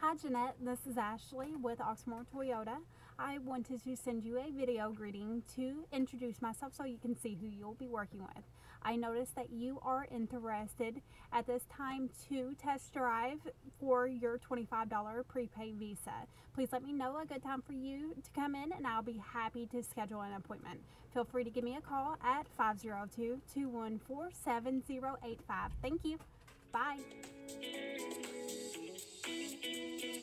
Hi Jeanette, this is Ashley with Oxmoor Toyota. I wanted to send you a video greeting to introduce myself so you can see who you'll be working with. I noticed that you are interested at this time to test drive for your $25 prepaid Visa. Please let me know a good time for you to come in and I'll be happy to schedule an appointment. Feel free to give me a call at 502-214-7085. Thank you. Bye.